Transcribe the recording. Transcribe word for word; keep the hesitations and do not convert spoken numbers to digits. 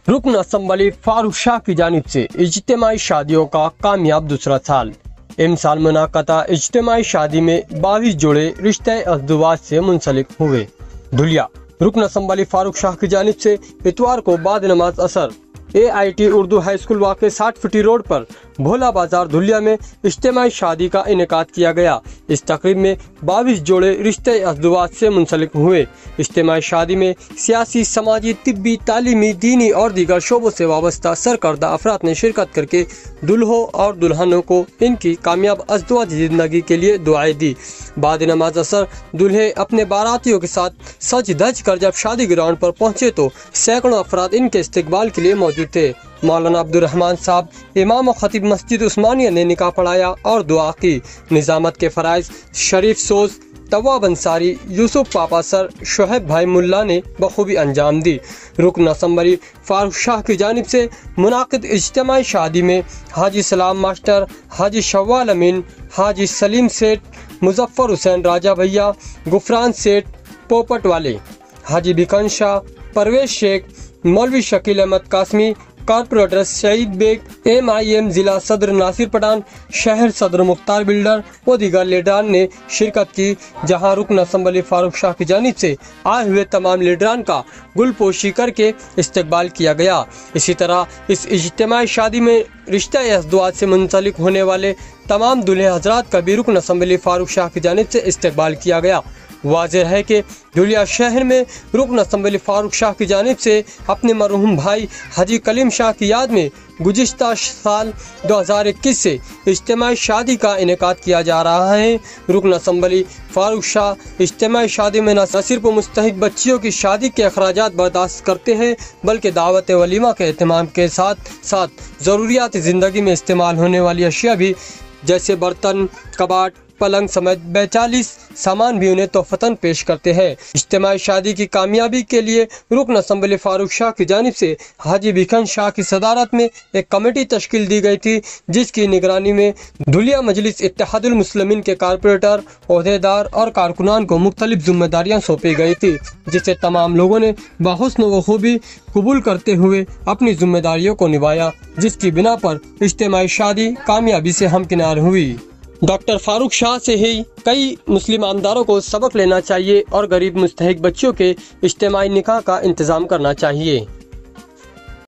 रुकन असम्बली फारूक शाह की जानिब से इज्तिमाई शादियों का कामयाब दूसरा साल। इन साल मुनाक़दा इज्तिमाई शादी में बाईस जोड़े रिश्ते अज़दवाज से मुंसलिक हुए। धुलिया रुकन असम्बली फारूक शाह की जानिब से इतवार को बाद नमाज असर A I T Urdu high school वाक़े साठ फुटी रोड पर भोला बाजार धुलिया में इज्तिमाई शादी का इनेकाद किया गया। इस तकरीब में बाईस जोड़े रिश्ते अज़दवाज से मुंसलिक हुए। इज्तिमाई शादी में सियासी, समाजी, तिब्बी, तालीमी, दीनी और दीगर शोबों से वाबस्ता सरकर्दा अफराद ने शिरकत करके दुल्हों और दुल्हनों को इनकी कामयाब अज़दवाजी ज़िंदगी के लिए दुआएं दी। बाद नमाज असर दुल्हे अपने बारातियों के साथ सज धज कर जब शादी ग्राउंड पर पहुंचे तो सैकड़ों अफराद इनके इस्तकबाल के लिए मौजूद थे। मौलाना अब्दुल रहमान साहब, इमाम और खतीब मस्जिद उस्मानिया ने निकाह पढ़ाया और दुआ की। निजामत के फराइज शरीफ सोज, तवाब अंसारी, यूसुफ पापा सर, शोहेब भाई मुल्ला ने बखूबी अंजाम दी। रुकन असम्बली फारूक शाह की जानिब से मुनाक़िद इज्तिमाई शादी में हाजी सलाम मास्टर, हाजी शव्वाल अमीन, हाजी सलीम सेठ, मुजफ्फर हुसैन राजा भैया, गुफरान सेठ पोपट वाले, हाजी बिकन शाह, परवेज शेख, मौलवी Shakeel Ahmed Qasmi, corporator Saeed Baig, M I M जिला सदर नासिर पठान, शहर सदर मुख्तार बिल्डर व दीगर लीडरान ने शिरकत की। जहां रुकन असम्बली फारूक शाह की जानिब से आए हुए तमाम लीडरान का गुलपोशी करके इस्तकबाल किया गया। इसी तरह इस इज्तिमाई शादी में रिश्ता अज़दवाज से मुंसलिक होने वाले तमाम दूल्हे हजरात का भी रुकन असम्बली फारूक शाह की जानिब से इस्तकबाल किया गया। वाज़ेह है कि धुलिया शहर में रुकन असम्बली फारूक शाह की जानिब से अपने मरहूम भाई हाजी कलीम शाह की याद में गुज़िश्ता साल दो हज़ार इक्कीस से इज्तिमाई शादी का इनेकाद किया जा रहा है। रुकन असम्बली फारूक शाह इज्तिमाई शादी में न सिर्फ मुस्तहिक बच्चियों की शादी के अखराजात बर्दाश्त करते हैं बल्कि दावत वलीमा के एहतमाम के साथ साथ ज़रूरियात ज़िंदगी में इस्तेमाल होने वाली अशिया भी जैसे बर्तन, कबाट, पलंग समेत बेचालीस सामान भी उन्हें तोहफतन पेश करते हैं। इज्तिमाई शादी की कामयाबी के लिए रुकन असम्बली फारूक शाह की जानिब से हाजी बिकन शाह की सदारत में एक कमेटी तश्कील दी गई थी, जिसकी निगरानी में धुलिया मजलिस इत्तेहादुल मुस्लिमीन के कारपोरेटर, ओहदेदार और कारकुनान को मुख्तलिफ जिम्मेदारियाँ सौंपी गई थी, जिसे तमाम लोगों ने बहुस्न व खूबी कबूल करते हुए अपनी जिम्मेदारियों को निभाया, जिसकी बिना पर इज्तिमाई शादी कामयाबी से हमकिनार हुई। डॉक्टर फारूक शाह से ही कई मुस्लिम आमदारों को सबक लेना चाहिए और गरीब मुस्तहिक बच्चियों के इज्तिमाई निकाह का इंतज़ाम करना चाहिए।